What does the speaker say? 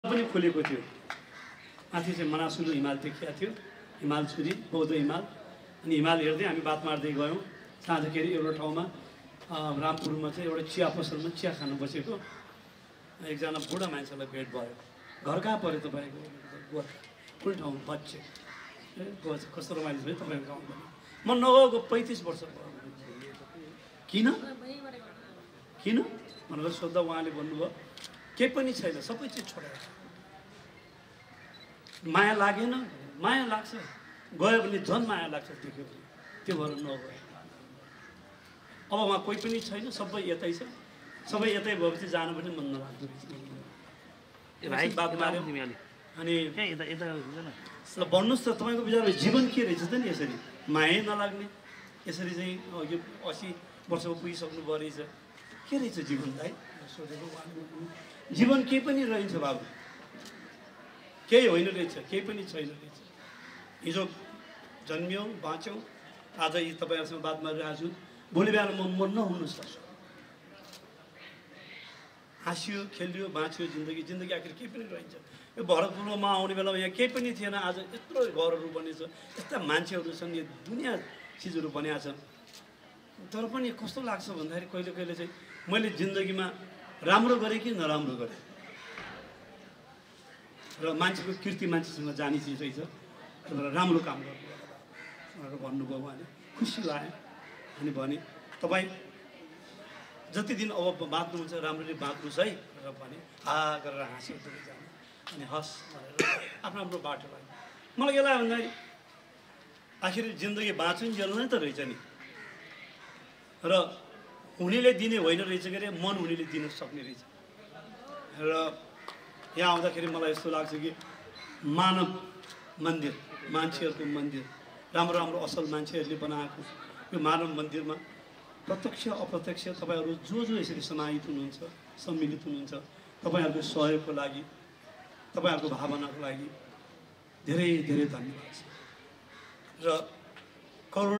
पनि खुलेको थियो। माथि चाहिँ मनासुलु हिमाल देखिएको थियो, हिमाल छुरी बौद्ध हिमाल। अनि हिमाल हेर्दै हामी बात मार्दै गयौँ। साँझखेरि एउटा ठाउँमा रामपुरमा चाहिँ एउटा चिया पसलमा चिया खानु बसेको एकजना बुढा मान्छेलाई भेट भयो। घर कहाँ पऱ्यो तपाईँको? गोर्खा। कुन ठाउँ? बच्चे। कस्तो रमाइलो छ तपाईँको गाउँ पनि। म नगएको 35 वर्ष भयो। किन किन भनेर सोद्धा उहाँले भन्नुभयो केही पनि छैन, सबै चिज छोडेर। माया लागेन? माया लाग्छ, गयो भने झन् माया लाग्छ देख्यो भने। त्यो भएर नगयो। अब उहाँ कोही पनि छैन, सबै यतै छ। सबै यतै भएपछि जानु पनि मन नलाग्दो रहेछ। बात मार्यो अनि ल भन्नुहोस् त तपाईँको विचारमा जीवन के रहेछ त नि? यसरी माया नलाग्ने, यसरी चाहिँ यो 80 वर्षको पुगिसक्नु भयो रहेछ। के रहेछ जीवन दाइ सोधेको उहाँले। जीवन केही पनि रहन्छ बाबु, केही होइन रहेछ, केही पनि छैन रहेछ। हिजो जन्मियौँ, बाँच्यौँ, आज यी तपाईँहरूसँग बात मारिरहेको छु। भोलि बिहान म नहुनु सक्छु। हाँसियो, खेलियो, बाँच्यो जिन्दगी। जिन्दगी आखिर केही पनि रहन्छ। यो भरतपुरमा आउने बेलामा यहाँ केही पनि थिएन। आज यत्रो घरहरू बनेछ, यस्ता मान्छेहरू छन्, यो दुनियाँ चिजहरू बनिएको छ। तर पनि कस्तो लाग्छ भन्दाखेरि कहिले कहिले चाहिँ मैले जिन्दगीमा राम्रो गरेँ कि नराम्रो गरेँ। र मान्छेको कीर्ति मान्छेसँग जाने चिज रहेछ। राम्रो काम गर्नु भनेर भन्नुभयो उहाँले। खुसी लाग्यो। अनि भने तपाईँ जति दिन अब बाँच्नुहुन्छ राम्ररी बाँच्नुहोस् है भनेर भने। हा गरेर हाँस्यो दुवैजना। अनि हस् भनेर आफ्नो आफ्नो बाटो लाग्यो। मलाई के लाग्यो भन्दाखेरि आखिर जिन्दगी बाँचुन्जेल नै त रहेछ नि। र हुनेले दिने होइन रहेछ के अरे, मन हुनेले दिन सक्ने रहेछ। र यहाँ आउँदाखेरि मलाई यस्तो लाग्छ कि मानव मन्दिर, मान्छेहरूको मन्दिर, राम्रो राम्रो असल मान्छेहरूले बनाएको यो मानव मन्दिरमा प्रत्यक्ष अप्रत्यक्ष तपाईँहरू जो जो यसरी समाहित हुनुहुन्छ, सम्मिलित हुनुहुन्छ, तपाईँहरूको सहयोगको लागि, तपाईँहरूको भावनाको लागि धेरै धेरै धन्यवाद छ। र